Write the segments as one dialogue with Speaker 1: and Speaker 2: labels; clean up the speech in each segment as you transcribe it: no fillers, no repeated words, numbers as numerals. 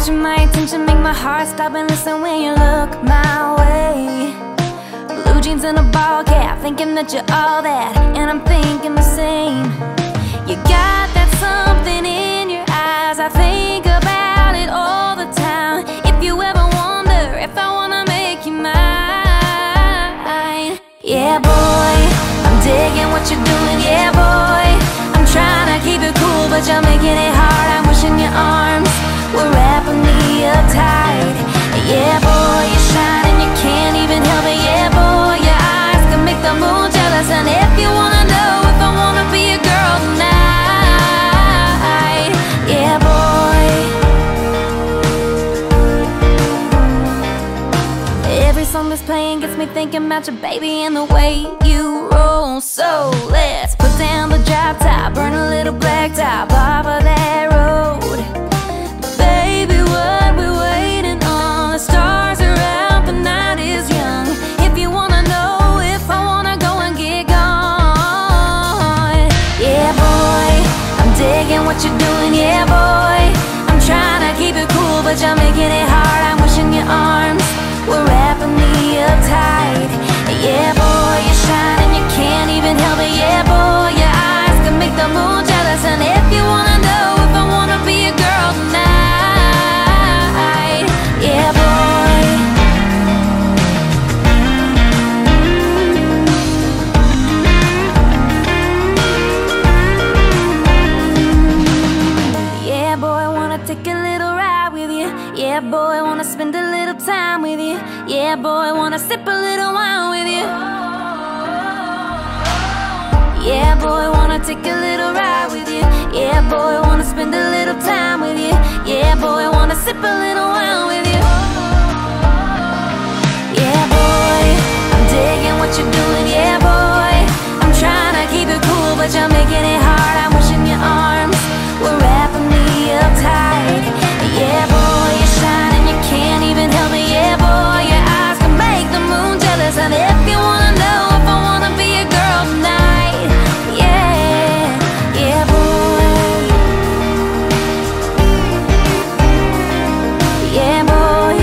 Speaker 1: capture my attention, make my heart stop and listen when you look my way. Blue jeans and a ball cap, thinking that you're all that, and I'm thinking the same. You got that something in your eyes, I think about it all the time. If you ever wonder if I wanna make you mine, yeah boy, I'm digging what you're doing, yeah boy. I'm trying to keep it cool, but you're making it hard. I'm wishing your arms were wrapping me up tight. Yeah boy, you're shining, you can't even help it. Yeah boy, your eyes can make the moon jealous. And if you wanna know if I wanna be a girl tonight, yeah boy. Every song that's playing gets me thinking about your baby and the way you roll. So let's put down the drop top, burn a little black top off of that road. Baby, what we waiting on? The stars are out, the night is young. If you wanna know if I wanna go and get gone, yeah boy, I'm digging what you're doing, yeah boy. I'm trying to keep it cool, but you're making it hard. I'm wishing your arms were wrapping me up tight. Yeah boy, you're shining, you can't even help it. Yeah boy, your eyes can make the moon jealous. And if you wanna know if I wanna be a girl tonight, yeah boy. Yeah boy, wanna take a little ride with you. Yeah boy, wanna spend a little time with you. Yeah boy, wanna sip a little wine with you. Yeah boy, wanna take a little ride with you. Yeah boy, wanna spend a little time with you. Yeah boy, wanna sip a little wine with you. Yeah boy, I'm digging what you're doing, yeah boy. I'm trying to keep it cool, but you're making it hard. I'm wishing your arms were wrapping me up tight. Yeah boy, you're shining, you can't even help it. Yeah boy, your eyes can make the moon jealous. And if you wanna know if I wanna be a girl tonight, yeah, yeah boy, yeah boy.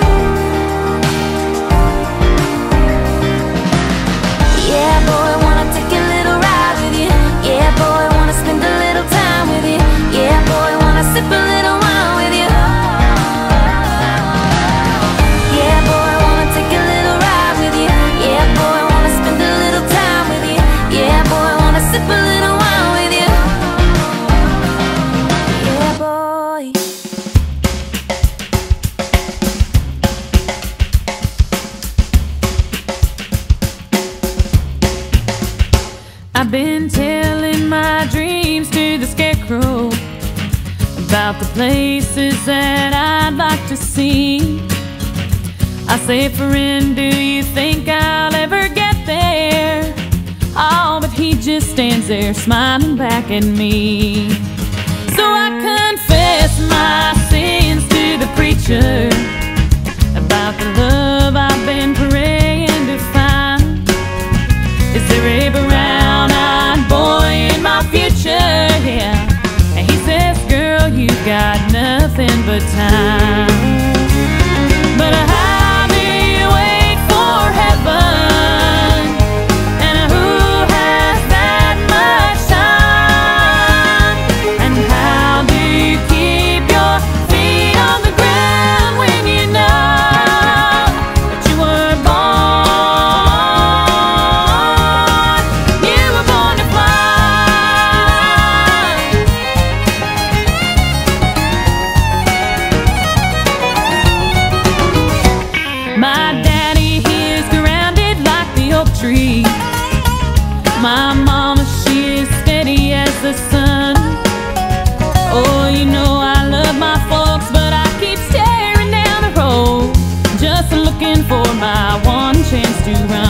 Speaker 1: Yeah boy, wanna take a little ride with you. Yeah boy, wanna spend a little time with you. Yeah boy, wanna sip a little wine with you. Yeah boy, wanna take a little ride with you. Yeah boy, wanna spend a little time with you. Yeah boy, wanna sip a little wine with you. Yeah boy.
Speaker 2: I've been telling my dreams to the scarecrow about the places that I'd like to see. I say, friend, do you think I'll ever get there? Oh, but he just stands there smiling back at me. So I confess my sins to the preacher about the love I've been praying to find. Is there a brown-eyed boy in my future? Yeah. And he says, girl, you've got nothing but time. But how do you wait for heaven? And who has that much time? And how do you keep your feet on the ground when you know that you were born? You were born to fly. My daddy, he is grounded like the oak tree. My mama, she is steady as the sun. Oh, you know I love my folks, but I keep staring down the road, just looking for my one chance to run.